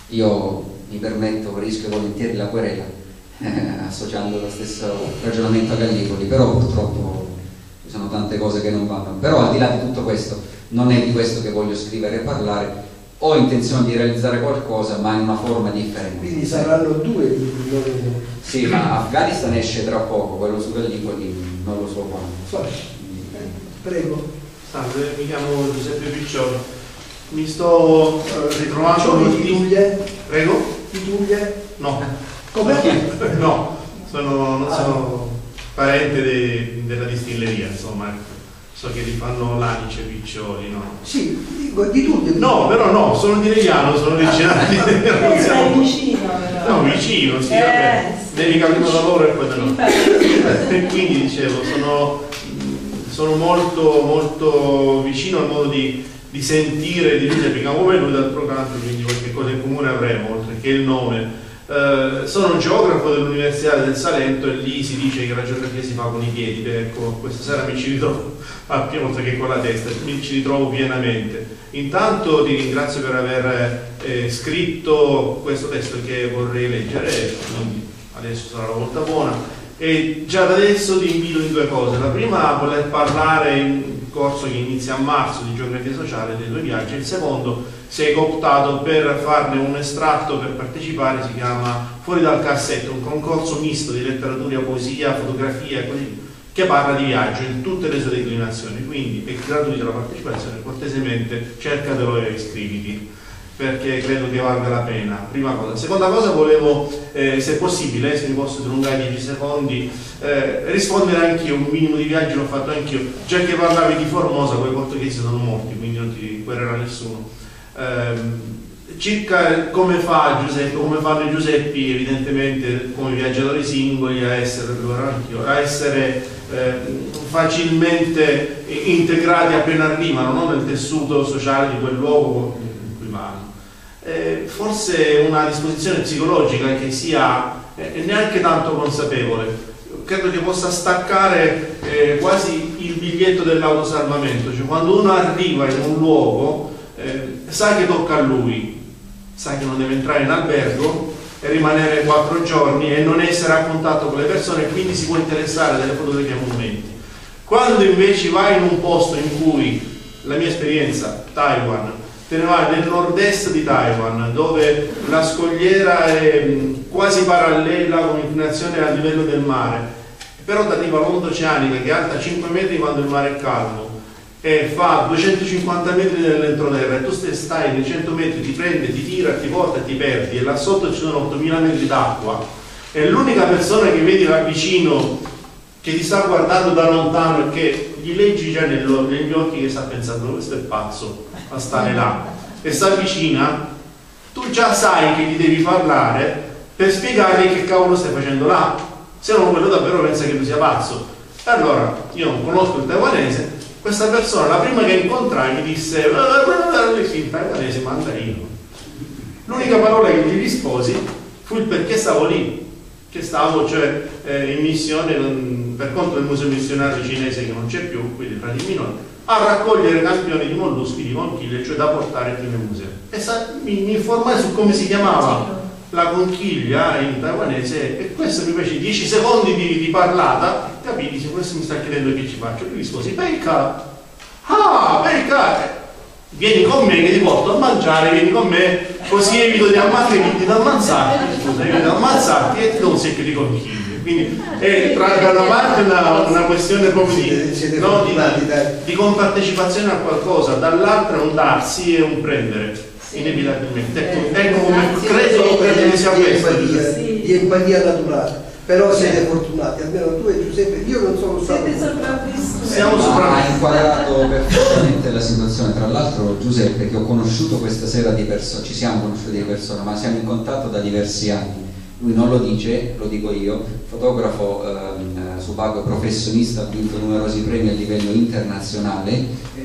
io mi permetto, rischio volentieri la querela, Eh, associando lo stesso ragionamento a Gallipoli, però purtroppo ci sono tante cose che non vanno. Però al di là di tutto questo, non è di questo che voglio scrivere e parlare, ho intenzione di realizzare qualcosa ma in una forma differente. Quindi saranno due libri, non uno. Sì, ma Afghanistan esce tra poco, quello su Gallipoli non lo so quando. Prego. Salve, mi chiamo Giuseppe Piccioni, mi sto eh, ritrovando di Tuglie? Prego? Di Tuglie? No. Come? No, sono, non sono parente de, della distilleria, insomma, so che li fanno l'Anice Piccioli, no? Sì, dico di Tuglie. No, però no, sono di Regliano, sono originario di eh, sei vicino però. No, vicino, sì, eh, vabbè, sì. devi capire da loro e poi da noi. E quindi dicevo, sono, sono molto, molto vicino al modo di, di sentire, di dire, perché come lui d'altro canto, quindi qualche cosa in comune avremo, oltre che il nome. Uh, sono geografo dell'Università del Salento e lì si dice che la geografia si fa con i piedi, ecco, questa sera mi ci ritrovo a piedi oltre che con la testa, mi ci ritrovo pienamente. Intanto ti ringrazio per aver eh, scritto questo testo che vorrei leggere, quindi adesso sarà la volta buona, e già da adesso ti invito in due cose. La prima a voler parlare in un corso che inizia a marzo di geografia sociale dei tuoi viaggi, il secondo sei optato per farne un estratto per partecipare, si chiama Fuori dal cassetto, un concorso misto di letteratura, poesia, fotografia e così, che parla di viaggio in tutte le sue declinazioni, quindi è gratuita la partecipazione, cortesemente cercatelo e iscriviti, perché credo che valga la pena, prima cosa. Seconda cosa, volevo, eh, se possibile, se mi posso dilungare dieci secondi, eh, rispondere anch'io, un minimo di viaggio l'ho fatto anch'io, già che parlavi di Formosa, quei portoghesi sono morti, quindi non ti guerrerà nessuno. circa come fa Giuseppe, come fanno i Giuseppi, evidentemente come viaggiatori singoli, a essere, a essere eh, facilmente integrati appena arrivano, no? Nel tessuto sociale di quel luogo in cui vanno. Eh, forse una disposizione psicologica che sia eh, neanche tanto consapevole, credo che possa staccare eh, quasi il biglietto dell'autosalvamento, cioè quando uno arriva in un luogo eh, sa che tocca a lui, sa che non deve entrare in albergo e rimanere quattro giorni e non essere a contatto con le persone, e quindi si può interessare delle fotografie a monumenti. Quando invece vai in un posto in cui, la mia esperienza, Taiwan, te ne vai nel nord-est di Taiwan, dove la scogliera è mh, quasi parallela con inclinazione al livello del mare, però da arriva l'onda oceanica che è alta cinque metri quando il mare è calmo e fa duecentocinquanta metri nell'entroterra, e tu stai nei cento metri, ti prende, ti tira, ti porta e ti perdi, e là sotto ci sono ottomila metri d'acqua, e l'unica persona che vedi là vicino che ti sta guardando da lontano e che gli leggi già negli occhi che sta pensando questo è pazzo a stare là, e si avvicina, tu già sai che gli devi parlare per spiegargli che cavolo stai facendo là, se no quello davvero pensa che tu sia pazzo. Allora io non conosco il taiwanese, questa persona la prima che incontrai mi disse il taiwanese mandarino, l'unica parola che gli risposi fu il perché stavo lì, che stavo cioè eh, in missione non, per conto del museo missionario cinese che non c'è più, quindi tra di minori, a raccogliere campioni di molluschi di conchiglie, cioè da portare qui nel museo. E sa, mi, mi informai su come si chiamava la conchiglia in taiwanese, e questo mi fece dieci secondi di, di parlata, capiti, se questo mi sta chiedendo che ci faccio, lui risposi, Beika, ah, Beika, vieni con me che ti porto a mangiare, vieni con me, così evito di ammazzarti, di ammazzarti, scusa, evito di ammazzarti e ti do un secchio di conchiglie. Quindi è tra da una parte una, una questione proprio di, no, di, di compartecipazione a qualcosa, dall'altra un darsi e un prendere. Inevitabilmente, ecco, ecco come credo, credo che sia questo di empatia naturale. Però siete fortunati, almeno tu e Giuseppe, io non sono stato. Siete sopravvissuti. Siamo sopravvissuti. Ha inquadrato perfettamente la situazione. Tra l'altro Giuseppe, che ho conosciuto questa sera di persona, ci siamo conosciuti di persona, ma siamo in contatto da diversi anni. Lui non lo dice, lo dico io, fotografo ehm, subacqueo professionista, ha vinto numerosi premi a livello internazionale.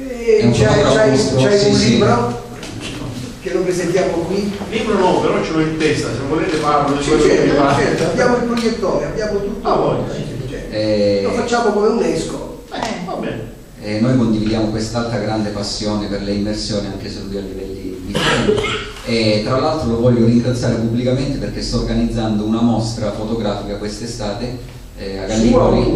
E c'hai un sì, libro? Che lo presentiamo qui? Libro no, però ce l'ho in testa, se volete parlo di Sì, quello certo, che mi pare. certo, abbiamo il proiettore, abbiamo tutto. Ah, voi. Eh, Lo facciamo come UNESCO. Eh, va bene. Eh, noi condividiamo quest'altra grande passione per le immersioni, anche se lui a livelli differenti. E tra l'altro lo voglio ringraziare pubblicamente perché sto organizzando una mostra fotografica quest'estate eh, a Gallipoli.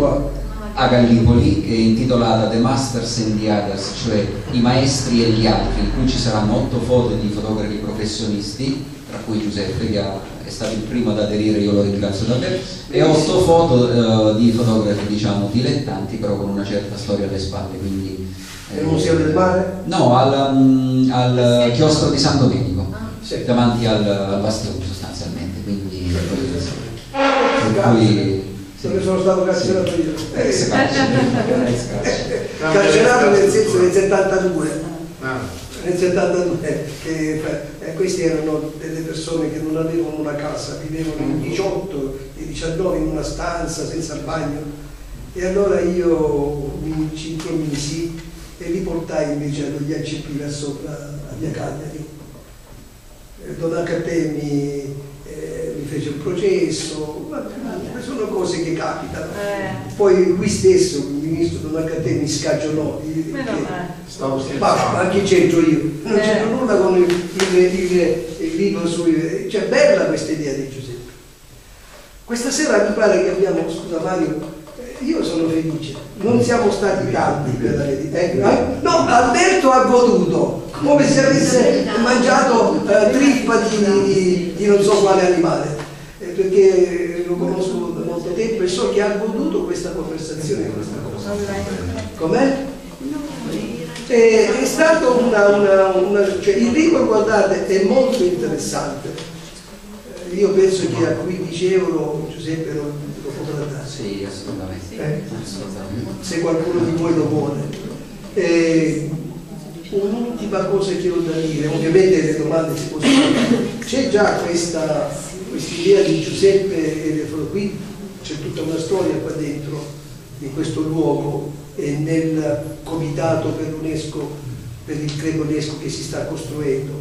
a Gallipoli, che è intitolata The Masters and the Others, cioè i maestri e gli altri, in cui ci saranno otto foto di fotografi professionisti, tra cui Giuseppe che ha, è stato il primo ad aderire, io lo ringrazio davvero, e otto foto eh, di fotografi diciamo dilettanti, però con una certa storia alle spalle. Quindi, eh, il Museo del Mare? No, al, um, al chiostro di San Domenico, ah, sì. davanti al, al Bastione sostanzialmente, quindi per cui dove sono stato carcerato io. Eh, se carcerato nel senso nel settantadue. Ah. Nel settantadue, che eh, questi erano delle persone che non avevano una casa, vivevano in diciotto e diciannove in una stanza senza il bagno, e allora io mi ci intromisi e li portai invece allo I A C P là sopra a Via Cagliari. Don H T mi Eh, mi fece un processo, ma sono cose che capitano. Eh. Poi qui stesso il ministro Don H T mi scagionò, ma anche c'entro io, non eh. c'entro nulla con il, il, il, il libro sui. Cioè bella questa idea di Giuseppe. Questa sera mi pare che abbiamo, scusa Mario, io sono felice, non siamo stati tanti per la verità. Eh? No, Alberto ha goduto come se avesse mangiato eh, trippa di, di, di non so quale animale, eh, perché lo conosco da molto tempo e so che ha goduto questa conversazione, questa cosa. Com'è? Eh, è stato una, una, una cioè il libro, guardate, è molto interessante. Eh, io penso che a quindici euro Giuseppe lo, lo potrà dare. Sì, assolutamente. Eh? assolutamente. Se qualcuno di voi lo vuole. Eh, un'ultima cosa che ho da dire, ovviamente le domande si possono fare. C'è già questa idea di Giuseppe e qui c'è tutta una storia qua dentro in questo luogo e nel comitato per l'UNESCO, per il club UNESCO che si sta costruendo.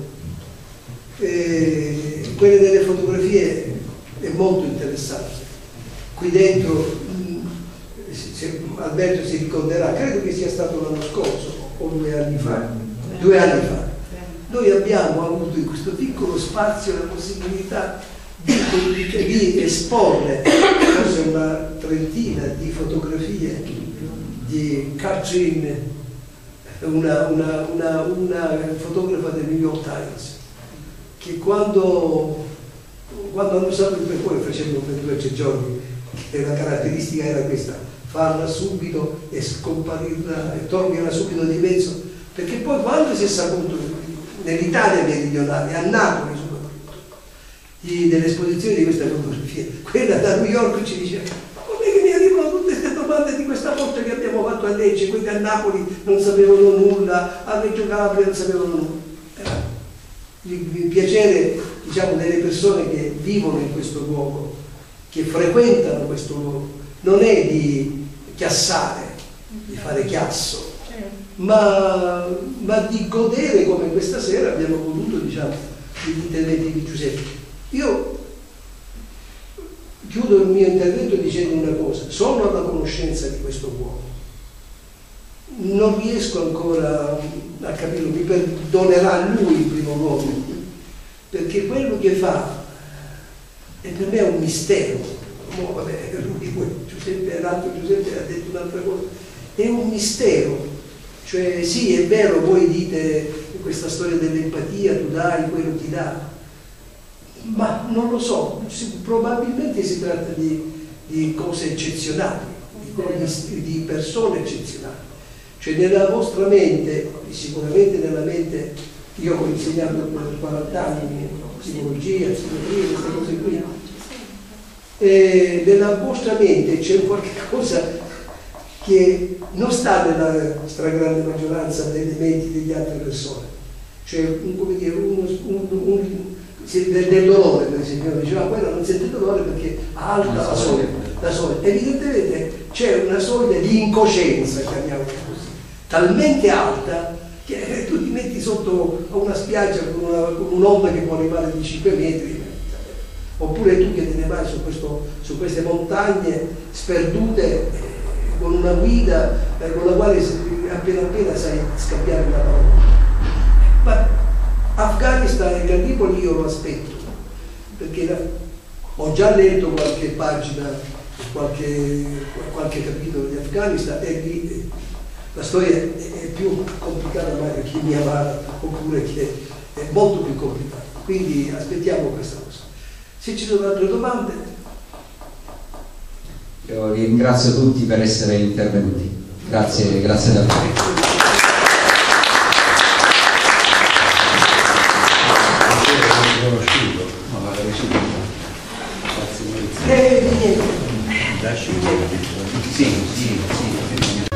E quelle delle fotografie è molto interessante. Qui dentro, mh, se Alberto si ricorderà, credo che sia stato l'anno scorso o due anni fa, due anni fa, noi abbiamo avuto in questo piccolo spazio la possibilità di, di esporre forse una trentina di fotografie di Katrin, una, una, una, una fotografa del New York Times, che quando, quando hanno usato il percorso facendo per due o tre giorni, che la caratteristica era questa, farla subito e scomparirla e toglierla subito di mezzo, perché poi quando si è saputo nell'Italia meridionale, a Napoli soprattutto, dell'esposizione di queste fotografie, quella da New York ci diceva: come che mi arrivano tutte queste domande di questa volta che abbiamo fatto a Lecce, quelli a Napoli non sapevano nulla, a Reggio Calabria non sapevano nulla. Era il piacere, diciamo, delle persone che vivono in questo luogo, che frequentano questo luogo, non è di chiassare, di fare chiasso, ma, ma di godere come questa sera abbiamo goduto, diciamo, degli interventi di Giuseppe. Io chiudo il mio intervento dicendo una cosa: sono alla conoscenza di questo uomo, non riesco ancora a capirlo, mi perdonerà lui in primo luogo, perché quello che fa è per me un mistero. Oh, vabbè, lui, Giuseppe, l'altro Giuseppe ha detto un'altra cosa, è un mistero. Cioè sì, è vero, voi dite questa storia dell'empatia, tu dai, quello ti dà, ma non lo so, probabilmente si tratta di, di cose eccezionali, di, di persone eccezionali. Cioè nella vostra mente, sicuramente nella mente, io ho insegnato per quaranta anni psicologia, psicologia, queste cose qui, e nella vostra mente c'è qualche cosa che non sta nella stragrande maggioranza delle menti delle altre persone. Cioè, come dire, uno, un, un, del, del dolore, per esempio, diceva: ah, quella non sente dolore perché ha alta la soglia, la soglia. Evidentemente c'è una soglia di incoscienza, chiamiamola così, talmente alta che tu ti metti sotto a una spiaggia con, una, con un'onda che può arrivare di cinque metri, oppure tu che te ne vai su, questo, su queste montagne sperdute con una guida eh, con la quale appena appena sai scambiare una parola. Ma Afghanistan e Gallipoli io lo aspetto, perché la, ho già letto qualche pagina, qualche, qualche capitolo di Afghanistan e lì eh, la storia è, è più complicata magari che mi amara, oppure che è molto più complicata. Quindi aspettiamo questa cosa. Se ci sono altre domande. Io vi ringrazio tutti per essere intervenuti. Grazie, grazie davvero. Eh, niente. Lasci. Sì, sì, sì.